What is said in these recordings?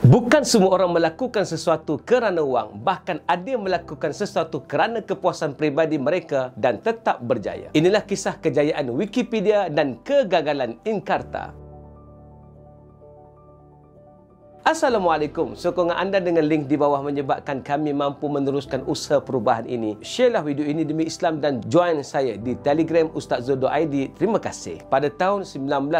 Bukan semua orang melakukan sesuatu kerana wang, bahkan ada yang melakukan sesuatu kerana kepuasan peribadi mereka dan tetap berjaya. Inilah kisah kejayaan Wikipedia dan kegagalan Inkarta. Assalamualaikum. Sokongan anda dengan link di bawah menyebabkan kami mampu meneruskan usaha perubahan ini. Sharelah video ini demi Islam dan join saya di Telegram Ustaz Zul.id. Terima kasih. Pada tahun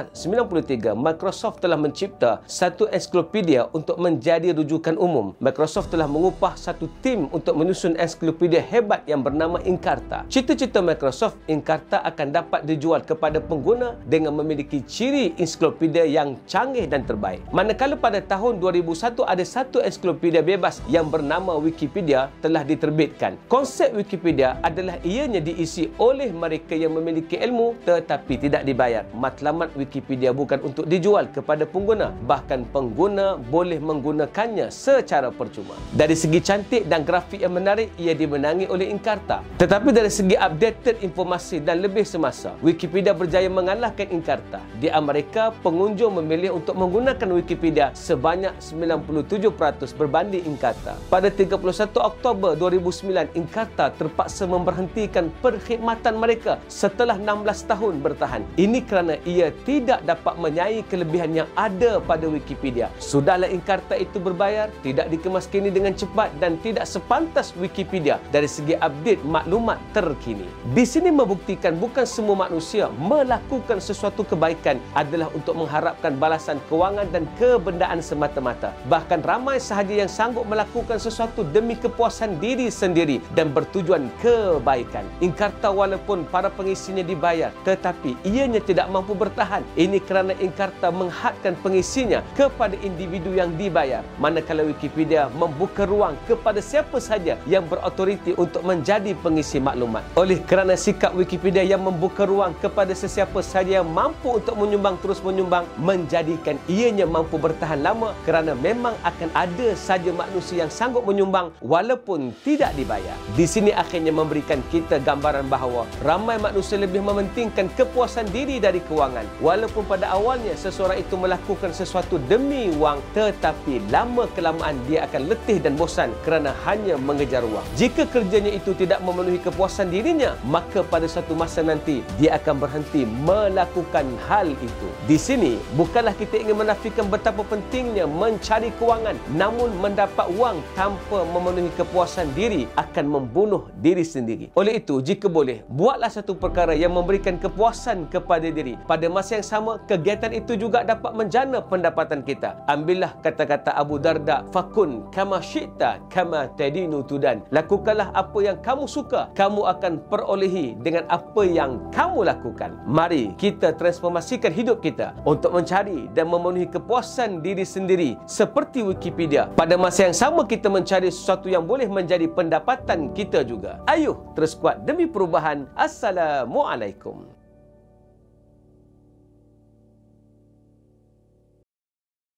1993, Microsoft telah mencipta satu ensiklopedia untuk menjadi rujukan umum. Microsoft telah mengupah satu tim untuk menyusun ensiklopedia hebat yang bernama Inkarta. Cita-cita Microsoft, Inkarta akan dapat dijual kepada pengguna dengan memiliki ciri ensiklopedia yang canggih dan terbaik. Manakala pada tahun 2001 ada satu ensiklopedia bebas yang bernama Wikipedia telah diterbitkan. Konsep Wikipedia adalah ianya diisi oleh mereka yang memiliki ilmu tetapi tidak dibayar. Matlamat Wikipedia bukan untuk dijual kepada pengguna, bahkan pengguna boleh menggunakannya secara percuma. Dari segi cantik dan grafik yang menarik, ia dimenangi oleh Inkarta. Tetapi dari segi updated informasi dan lebih semasa, Wikipedia berjaya mengalahkan Inkarta. Di Amerika, pengunjung memilih untuk menggunakan Wikipedia sebanyak 97% berbanding Inkarta. Pada 31 Oktober 2009, Inkarta terpaksa memberhentikan perkhidmatan mereka setelah 16 tahun bertahan. Ini kerana ia tidak dapat menyaingi kelebihan yang ada pada Wikipedia. Sudahlah Inkarta itu berbayar, tidak dikemas kini dengan cepat dan tidak sepantas Wikipedia dari segi update maklumat terkini. Di sini membuktikan bukan semua manusia melakukan sesuatu kebaikan adalah untuk mengharapkan balasan kewangan dan kebendaan semata-mata. Bahkan ramai sahaja yang sanggup melakukan sesuatu demi kepuasan diri sendiri dan bertujuan kebaikan. Inkarta walaupun para pengisinya dibayar, tetapi ianya tidak mampu bertahan. Ini kerana Inkarta menghadkan pengisinya kepada individu yang dibayar. Manakala Wikipedia membuka ruang kepada siapa sahaja yang berautoriti untuk menjadi pengisi maklumat. Oleh kerana sikap Wikipedia yang membuka ruang kepada sesiapa sahaja yang mampu untuk menyumbang terus menyumbang, menjadikan ianya mampu bertahan lama kerana memang akan ada saja manusia yang sanggup menyumbang walaupun tidak dibayar. Di sini akhirnya memberikan kita gambaran bahawa ramai manusia lebih mementingkan kepuasan diri dari kewangan. Walaupun pada awalnya seseorang itu melakukan sesuatu demi wang, tetapi lama-kelamaan dia akan letih dan bosan kerana hanya mengejar wang. Jika kerjanya itu tidak memenuhi kepuasan dirinya, maka pada satu masa nanti dia akan berhenti melakukan hal itu. Di sini bukanlah kita ingin menafikan betapa pentingnya mencari kewangan, namun mendapat wang tanpa memenuhi kepuasan diri akan membunuh diri sendiri. Oleh itu, jika boleh, buatlah satu perkara yang memberikan kepuasan kepada diri. Pada masa yang sama, kegiatan itu juga dapat menjana pendapatan kita. Ambillah kata-kata Abu Darda, fakun kama syi'ta kama tadinu tudan. Lakukanlah apa yang kamu suka, kamu akan perolehi dengan apa yang kamu lakukan. Mari kita transformasikan hidup kita untuk mencari dan memenuhi kepuasan diri sendiri seperti Wikipedia. Pada masa yang sama kita mencari sesuatu yang boleh menjadi pendapatan kita juga. Ayuh terus kuat demi perubahan. Assalamualaikum.